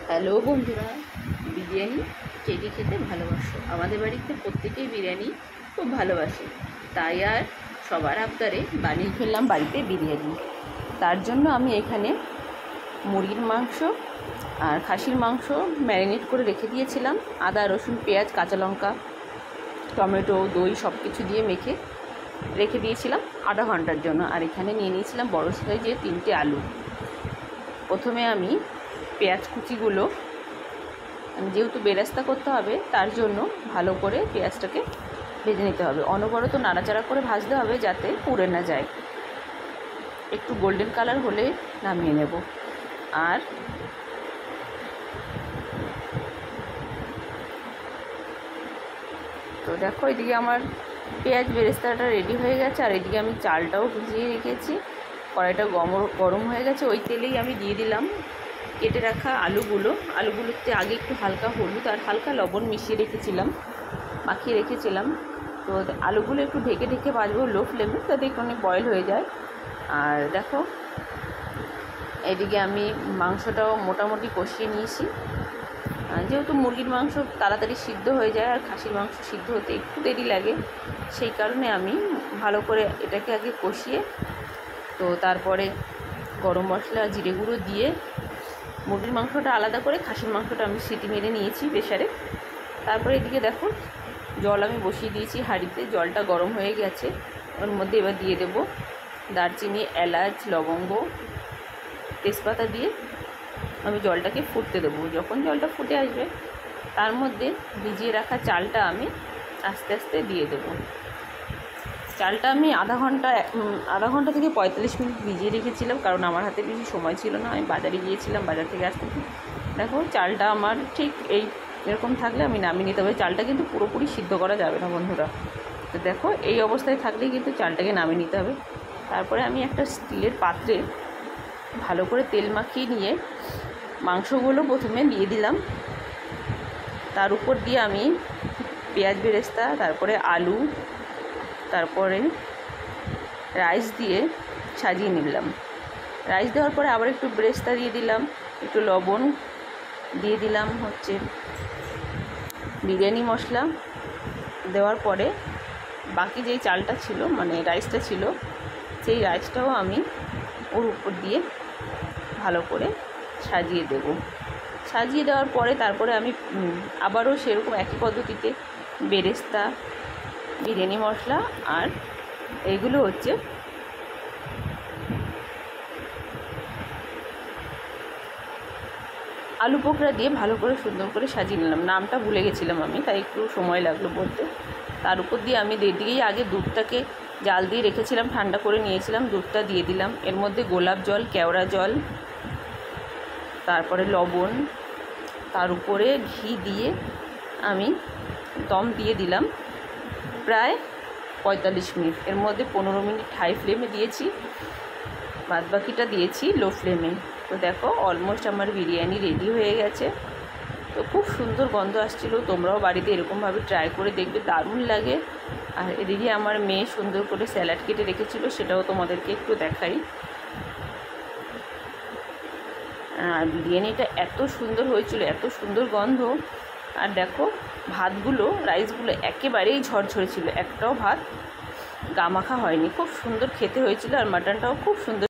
Hello বন্ধুরা, বিরিয়ানি কে কে খেতে ভালোবাসো? আমাদের বাড়িতে প্রত্যেকেই বিরিয়ানি খুব ভালোবাসে, তাই আর সবার আবদারে বানিয়ে ফেললাম বাড়িতে বিরিয়ানি। তার জন্য আমি এখানে মুরগির মাংস আর খাসির মাংস ম্যারিনেট করে রেখে দিয়েছিলাম। আদা, রসুন, পেঁয়াজ, কাঁচা লঙ্কা, টমেটো, দই সব কিছু দিয়ে মেখে রেখে দিয়েছিলাম আধা ঘন্টার জন্য। আর এখানে নিয়ে নিয়েছিলাম বড় সাইজের 3টে আলু। প্রথমে আমি পেঁয়াজ কুচিগুলো, যেহেতু বেরেস্তা করতে হবে তার জন্য ভালো করে পেঁয়াজটাকে ভেজে নিতে হবে। অনবরত নাড়াচাড়া করে ভাজতে হবে যাতে পুড়ে না যায়। একটু গোল্ডেন কালার হলে নামিয়ে নেব। আর তো দেখো, এদিকে আমার পেঁয়াজ বেরেস্তাটা রেডি হয়ে গেছে। আর এদিকে আমি চালটাও ভিজিয়ে রেখেছি। কড়াইটা গরম হয়ে গেছে। ওই তেলেই আমি দিয়ে দিলাম কেটে রাখা আলুগুলোতে আগে একটু হালকা হলুদ আর হালকা লবণ মাখিয়ে রেখেছিলাম। তো আলুগুলো একটু ঢেকে ঢেকে ভাজবো লো ফ্লেমে, যাতে একটু বয়েল হয়ে যায়। আর দেখো, এদিকে আমি মাংসটাও মোটামুটি কষিয়ে নিয়েছি। যেহেতু মুরগির মাংস তাড়াতাড়ি সিদ্ধ হয়ে যায় আর খাসির মাংস সিদ্ধ হতে একটু দেরি লাগে, সেই কারণে আমি ভালো করে এটাকে আগে কষিয়ে তো তারপরে গরম মশলা, জিরে গুঁড়ো দিয়ে মুরগির মাংসটা আলাদা করে খাসির মাংসটা আমি সিটি মেরে নিয়েছি প্রেসারে। তারপরে এদিকে দেখো, জল আমি বসিয়ে দিয়েছি হাঁড়িতে। জলটা গরম হয়ে গেছে। ওর মধ্যে এবার দিয়ে দেব দারচিনি, এলাচ, লবঙ্গ, তেজপাতা দিয়ে আমি জলটাকে ফুটতে দেবো। যখন জলটা ফুটে আসবে তার মধ্যে ভিজিয়ে রাখা চালটা আমি আস্তে আস্তে দিয়ে দেবো। চালটা আমি আধা ঘন্টা থেকে 45 মিনিট ভিজিয়ে রেখেছিলাম, কারণ আমার হাতে বেশি সময় ছিল না। আমি বাজারে গিয়েছিলাম, বাজার থেকে আসতে। দেখো, চালটা আমার ঠিক এরকম থাকলে আমি নামিয়ে নিতে হবে। চালটা কিন্তু পুরোপুরি সিদ্ধ করা যাবে না বন্ধুরা। তো দেখো, এই অবস্থায় থাকলেই কিন্তু চালটাকে নামিয়ে নিতে হবে। তারপরে আমি একটা স্টিলের পাত্রে ভালো করে তেল মাখিয়ে নিয়ে মাংসগুলো প্রথমে দিয়ে দিলাম। তার উপর দিয়ে আমি পেঁয়াজ বেরেস্তা, তারপরে আলু, তারপরে রাইস দিয়ে সাজিয়ে নিলাম। রাইস দেওয়ার পরে আবার একটু বেরেস্তা দিয়ে দিলাম, একটু লবণ দিয়ে দিলাম, বিরিয়ানি মশলা দেওয়ার পরে বাকি যেই চালটা ছিল, রাইসটা ছিল, সেই রাইসটাও আমি ওর উপর দিয়ে ভালো করে সাজিয়ে দেব। সাজিয়ে দেওয়ার পরে তারপরে আমি আবারও সেরকম একই পদ্ধতিতে বেরেস্তা, বিরিয়ানি মশলা আর এইগুলো আলু পোকরা দিয়ে ভালো করে সুন্দর করে সাজিয়ে নিলাম। নামটা ভুলে গেছিলাম আমি, তাই একটু সময় লাগলো বলতে। তার উপর দিয়ে আমি দিকেই আগে দুধটাকে জাল দিয়ে রেখেছিলাম, ঠান্ডা করে নিয়েছিলাম, দুধটা দিয়ে দিলাম। এর মধ্যে গোলাপ জল, কেওড়া জল, তারপরে লবণ, তার উপরে ঘি দিয়ে আমি দম দিয়ে দিলাম প্রায় 45 মিনিট। এর মধ্যে 15 মিনিট হাই ফ্লেমে দিয়েছি, বাদবাকিটা দিয়েছি লো ফ্লেমে। তো দেখো, অলমোস্ট আমার বিরিয়ানি রেডি হয়ে গেছে। তো খুব সুন্দর গন্ধ আসছিলো। তোমরাও বাড়িতে এরকমভাবে ট্রাই করে দেখবে, দারুণ লাগে। আর এদিকে আমার মেয়ে সুন্দর করে স্যালাড কেটে রেখেছিলো, সেটাও তোমাদেরকে একটু দেখাই। আর বিরিয়ানিটা এত সুন্দর হয়েছিল, এত সুন্দর গন্ধ। আর দেখো, রাইসগুলো একেবারেই ঝরঝরে ছিল, একটাও ভাত গামাখা হয়নি। খুব সুন্দর খেতে হয়েছিল। আর মাটনটাও খুব সুন্দর।